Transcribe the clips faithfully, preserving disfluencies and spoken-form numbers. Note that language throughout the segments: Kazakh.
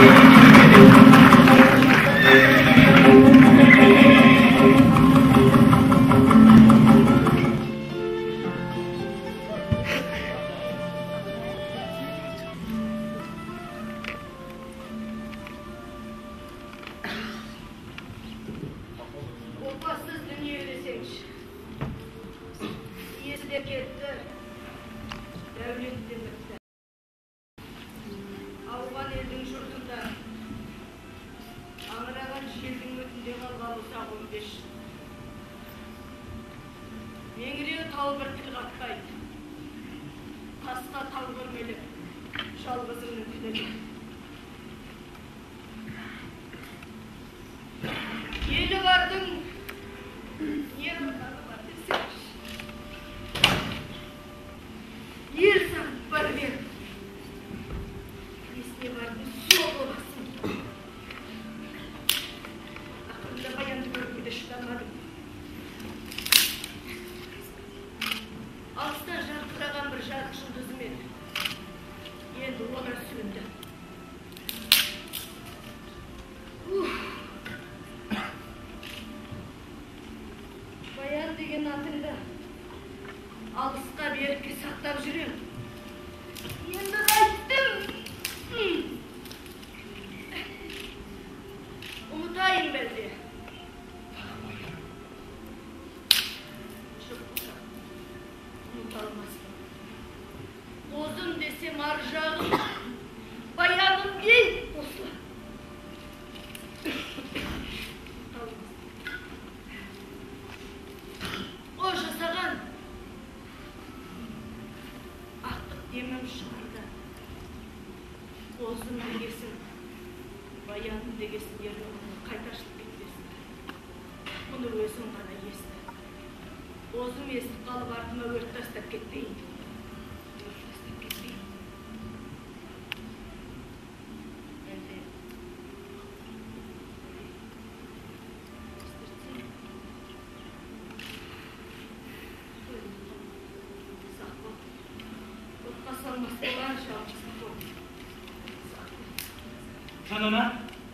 Жанана,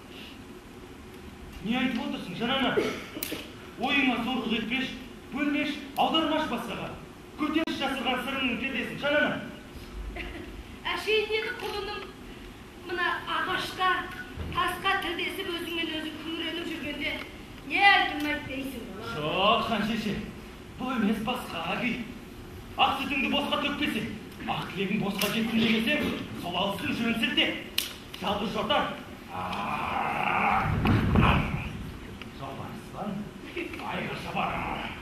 не айтып отырсың, Жанана? Ойыңа зорлық етпеш, бөлмеш, аудармаш басқаға. Көтеш жасырған сырыңның пердесін, Жанана. Әшейін еді құлыным, мына ағашқа, тасқа тілдесіп өзіңмен өзі күңіреніп жүргенде, не әлгілмайды дейсің бала? Жоқ, Ханшеше, бұл емес басқа күй. Ақ сүтіңді босқа төкпесең, ақ тілегің босқа жетсін демесең, сол алыстың жөн сілте. Жалғыз жортар. Жолбарыстан, айға шабар.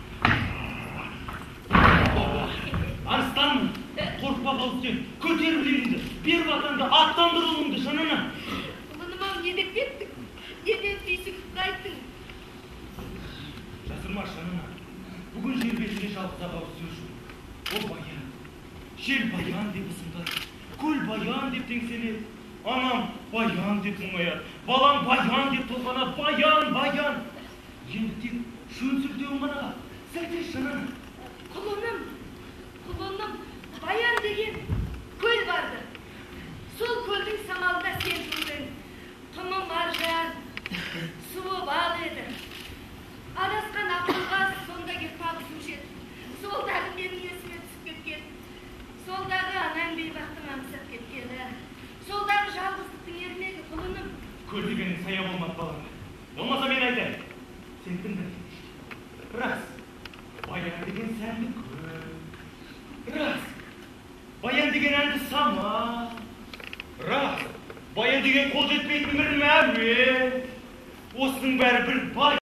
Арыстан, қорқпа қалып сен, көтер білегіңді, бер батанды, аттандыр ұлыңды, Жанана. Ұлыным-ау, не деп кеттің? Неден түйсің, қайттың? Жасырма, Жанана. Бүгін жер бетіне жалғыз ағау сөз жоқ. Ол баян. Жел баян деп ысымдайды, көл баян деп теңселеді. Анам баян деп мұңаяды, балам баян деп толғанады, баян, баян. Енді тек жөн сілтеуін ғана, сәлде Жанана. Құлыным, құлыным, баян деген көл барды. Сол көлдің самалында сен тұрдың. Құмы маржан, суы бал еді. Адасқан ақылға сонда кеп табысушы еді. Солдағы менің есіме түсіп кеткен. Солдағы анам бейбақтың аңсап кеткені. Солдағы жалғыздықтың ермегі, құлыным. Көл дегенің сая болмады, балам. Болмаса мен айтайын. Сен тыңда. Рас, баян деген сәнді көл. Рас, баян деген әнді сама. Рас, баян деген қол жетпейтін бір мәуе. Осының бәрі бір баян.